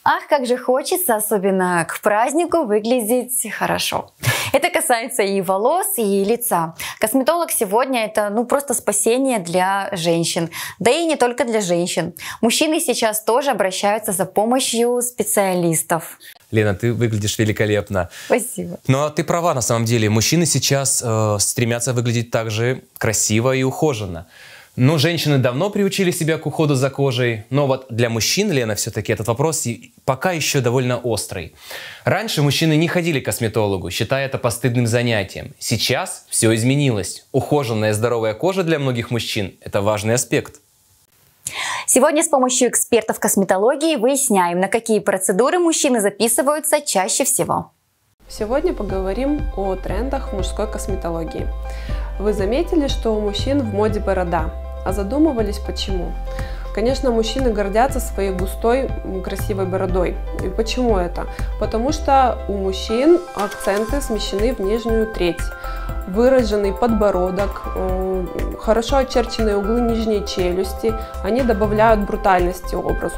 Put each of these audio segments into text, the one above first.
Ах, как же хочется, особенно к празднику, выглядеть хорошо. Это касается и волос, и лица. Косметолог сегодня это просто спасение для женщин. Да и не только для женщин. Мужчины сейчас тоже обращаются за помощью специалистов. Лена, ты выглядишь великолепно. Спасибо. Но ты права, на самом деле. Мужчины сейчас стремятся выглядеть так же красиво и ухоженно. Но женщины давно приучили себя к уходу за кожей. Но вот для мужчин, Лена, все-таки этот вопрос пока еще довольно острый. Раньше мужчины не ходили к косметологу, считая это постыдным занятием. Сейчас все изменилось. Ухоженная здоровая кожа для многих мужчин – это важный аспект. Сегодня с помощью экспертов косметологии выясняем, на какие процедуры мужчины записываются чаще всего. Сегодня поговорим о трендах в мужской косметологии. Вы заметили, что у мужчин в моде борода? А задумывались почему? Конечно, мужчины гордятся своей густой, красивой бородой. И почему это? Потому что у мужчин акценты смещены в нижнюю треть. Выраженный подбородок, хорошо очерченные углы нижней челюсти, они добавляют брутальности образу.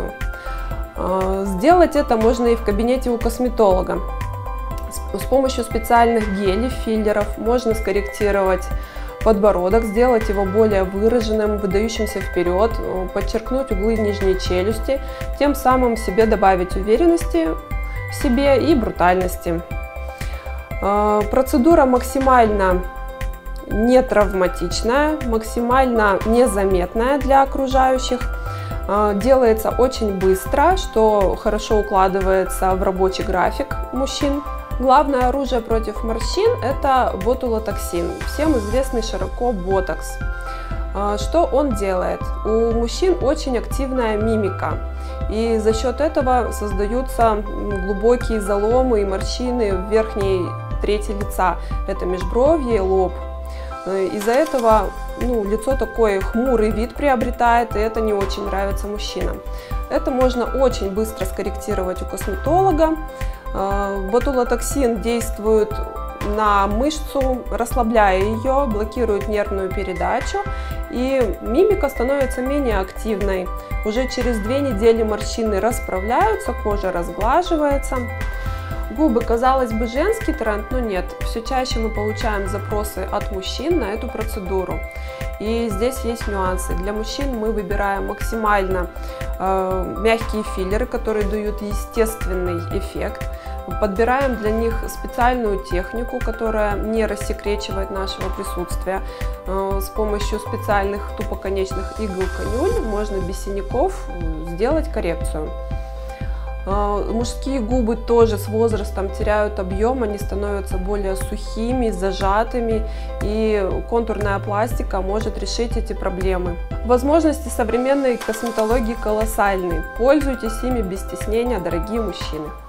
Сделать это можно и в кабинете у косметолога. С помощью специальных гелей, филлеров можно скорректировать подбородок, сделать его более выраженным, выдающимся вперед, подчеркнуть углы нижней челюсти, тем самым себе добавить уверенности в себе и брутальности. Процедура максимально не травматичная, максимально незаметная для окружающих. Делается очень быстро, что хорошо укладывается в рабочий график мужчин. Главное оружие против морщин – это ботулотоксин, всем известный широко ботокс. Что он делает? У мужчин очень активная мимика, и за счет этого создаются глубокие заломы и морщины в верхней трети лица. Это межбровье и лоб. Из-за этого лицо такой хмурый вид приобретает, и это не очень нравится мужчинам. Это можно очень быстро скорректировать у косметолога. Ботулотоксин действует на мышцу, расслабляя ее, блокирует нервную передачу, и мимика становится менее активной. Уже через 2 недели морщины расправляются, кожа разглаживается. Губы, казалось бы, женский тренд, но нет. Все чаще мы получаем запросы от мужчин на эту процедуру. И здесь есть нюансы. Для мужчин мы выбираем максимально мягкие филлеры, которые дают естественный эффект. Подбираем для них специальную технику, которая не рассекречивает нашего присутствия. С помощью специальных тупоконечных игл-конюль можно без синяков сделать коррекцию. Мужские губы тоже с возрастом теряют объем, они становятся более сухими, зажатыми, и контурная пластика может решить эти проблемы. Возможности современной косметологии колоссальны. Пользуйтесь ими без стеснения, дорогие мужчины.